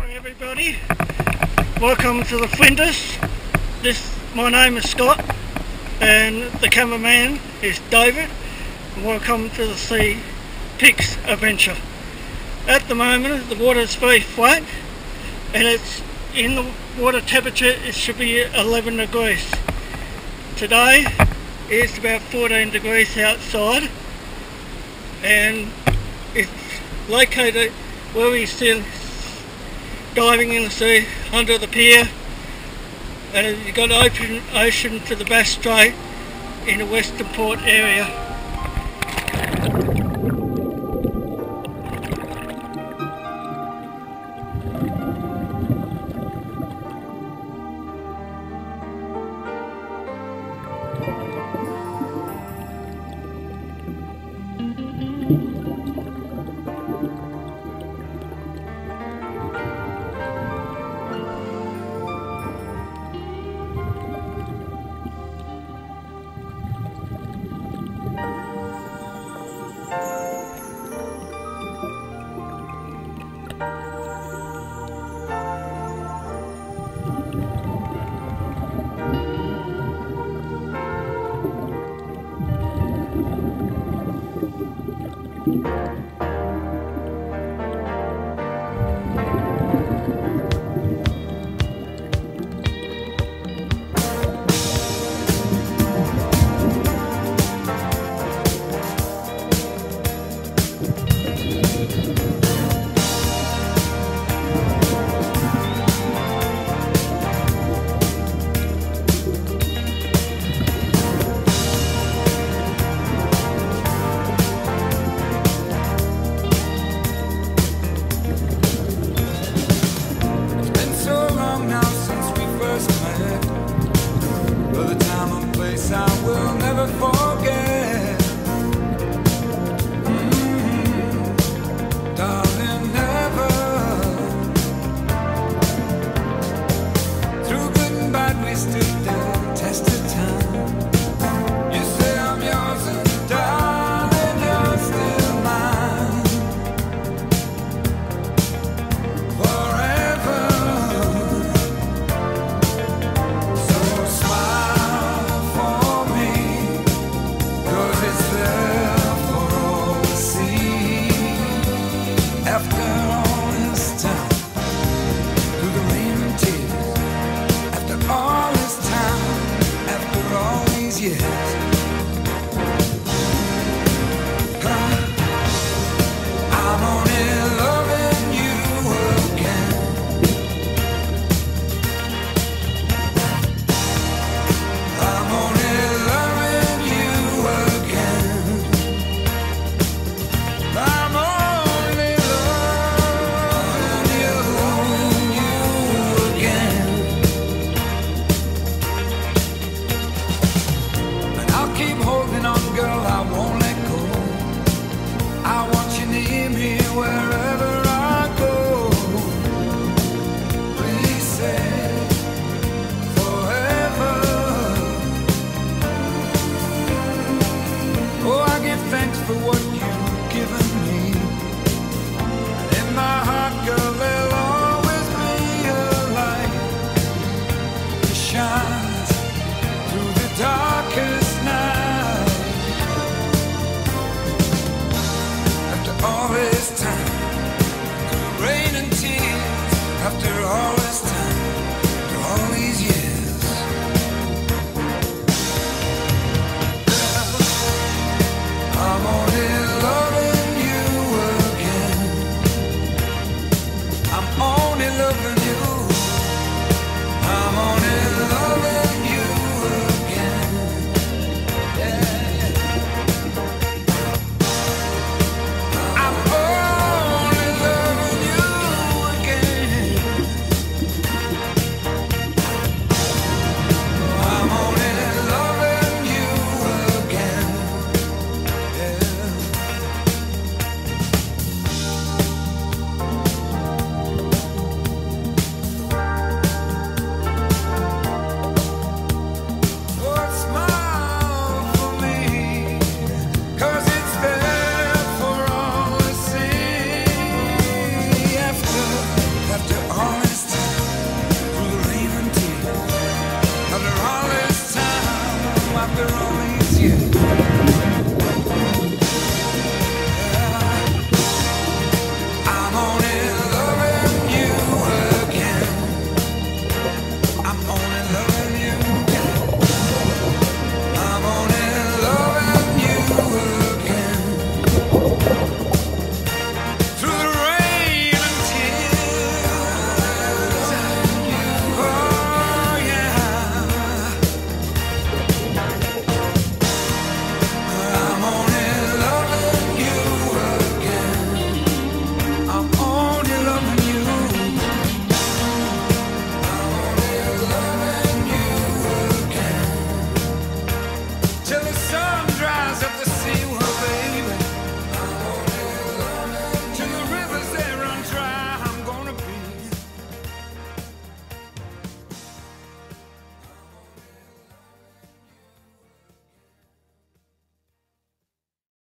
Hi everybody, welcome to the Flinders. My name is Scott and the cameraman is David. Welcome to the Seapics Adventure. At the moment the water is very flat and it's in the water temperature it should be 11 degrees. Today it's about 14 degrees outside and it's located where we still diving in the sea under the pier, and you've got open ocean to the Bass Strait in the Western Port area.